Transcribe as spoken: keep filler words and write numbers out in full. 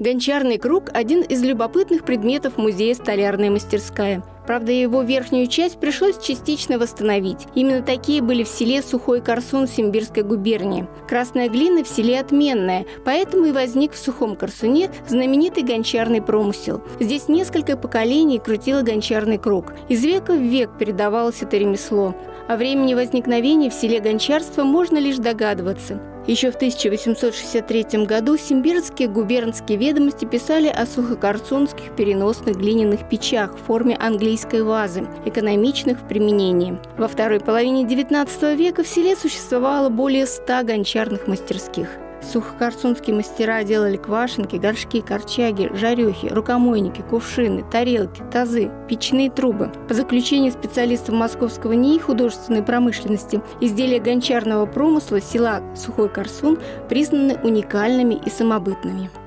Гончарный круг – один из любопытных предметов музея «Столярная мастерская». Правда, его верхнюю часть пришлось частично восстановить. Именно такие были в селе Сухой Корсун Симбирской губернии. Красная глина в селе отменная, поэтому и возник в Сухом Корсуне знаменитый гончарный промысел. Здесь несколько поколений крутило гончарный круг. Из века в век передавалось это ремесло. О времени возникновения в селе гончарства можно лишь догадываться. Еще в тысяча восемьсот шестьдесят третьем году симбирские губернские ведомости писали о сухокорсунских переносных глиняных печах в форме английской вазы, экономичных в применении. Во второй половине девятнадцатого века в селе существовало более ста гончарных мастерских. Сухокорсунские мастера делали квашенки, горшки, корчаги, жарехи, рукомойники, кувшины, тарелки, тазы, печные трубы. По заключению специалистов Московского НИИ художественной промышленности, изделия гончарного промысла села Сухой Корсун признаны уникальными и самобытными.